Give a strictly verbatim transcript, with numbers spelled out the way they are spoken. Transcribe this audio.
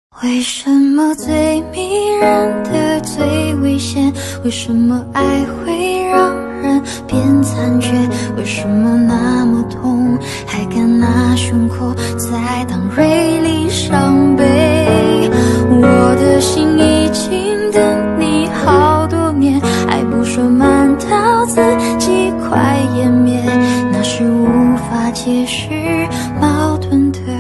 为什么最迷人的最危险？为什么爱会让人变残缺？为什么那么痛，还敢拿胸口再当锐利伤悲？我的心已经等你好多年，还不说慢到自己快湮灭，那是无法解释矛盾的